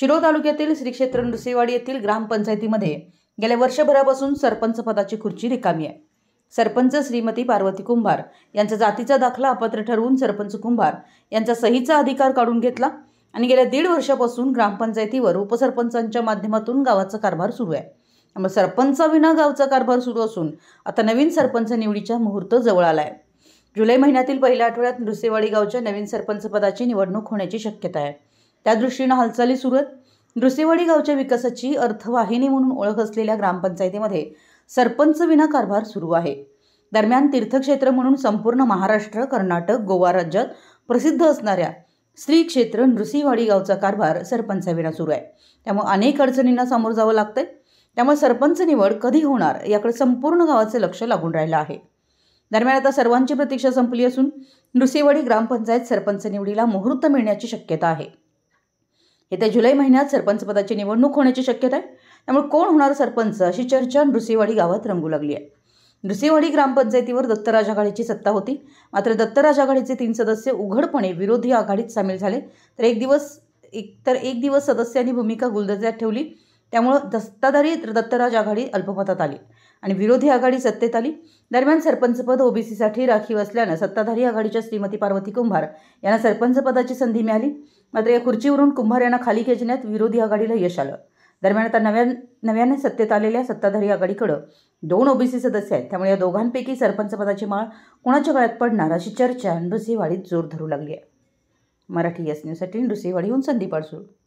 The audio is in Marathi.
शिरोळ तालुक्यातील श्री क्षेत्र नृसिंहवाडी येथील ग्रामपंचायतीमध्ये गेल्या वर्षभरापासून सरपंच पदाची खुर्ची रिकामी आहे। सरपंच श्रीमती पार्वती कुंभार यांचा जातीचा दाखला अपात्र ठरवून सरपंच कुंभार यांचा सहीचा अधिकार काढून घेतला आणि गेल्या 1.5 वर्षापासून ग्रामपंचायतीवर उपसरपंचांच्या माध्यमातून गावाचा कारभार सुरू आहे। त्यामुळे सरपंचाविना गावचा कारभार सुरू असून आता नवीन सरपंच निवडीचा मुहूर्त जवळ आला आहे। जुलै महिन्यातील पहिल्या आठवड्यात नृसिंहवाडी गावच्या नवीन सरपंच पदाची निवडणूक होण्याची शक्यता आहे। त्या दृष्टीने हालचाली सुरू आहेत। नृसिंहवाडी गावच्या विकासाची अर्थवाहिनी म्हणून ओळख असलेल्या ग्रामपंचायतीमध्ये सरपंच विना कारभार सुरू आहे। दरम्यान तीर्थक्षेत्र म्हणून संपूर्ण महाराष्ट्र, कर्नाटक, गोवा राज्यात प्रसिद्ध असणाऱ्या श्री क्षेत्र नृसिंहवाडी गावचा कारभार सरपंचाविना सुरू आहे। त्यामुळे अनेक अडचणींना सामोरं जावं लागतंय। त्यामुळे सरपंच निवड कधी होणार याकडे संपूर्ण गावाचे लक्ष लागून राहिलं आहे। दरम्यान आता सर्वांची प्रतीक्षा संपली असून नृसिंहवाडी ग्रामपंचायत सरपंच निवडीला मुहूर्त मिळण्याची शक्यता आहे। येत्या जुलै महिन्यात सरपंच पदाची निवडणूक होण्याची शक्यता आहे। त्यामुळे कोण होणार सरपंच अशी चर्चा नृसिंहवाडी गावात रंगू लागली आहे। नृसिंहवाडी ग्रामपंचायतीवर दत्तराज आघाडीची सत्ता होती, मात्र दत्तराज आघाडीचे 3 सदस्य उघडपणे विरोधी आघाडीत सामील झाले, तर एक दिवस सदस्यांनी भूमिका गुलदस्त्यात ठेवली। त्यामुळे सत्ताधारी दत्तराज आघाडी अल्पमतात आली आणि विरोधी आघाडी सत्तेत आली। दरम्यान सरपंचपद ओबीसीसाठी राखीव असल्याने सत्ताधारी आघाडीच्या श्रीमती पार्वती कुंभार यांना सरपंच पदाची संधी मिळाली, मात्र या खुर्चीवरून कुंभार यांना खाली खेचण्यात विरोधी आघाडीला यश आलं। दरम्यान आता नव्याने सत्तेत आलेल्या सत्ताधारी आघाडीकडे 2 ओबीसी सदस्य आहेत। त्यामुळे या दोघांपैकी सरपंच पदाची माळ कोणाच्या गळ्यात पडणार अशी चर्चा नृसिंहवाडीत जोर धरू लागली आहे। मराठी एस न्यूजसाठी नृसिंहवाडीहून संदीप अडसूळ।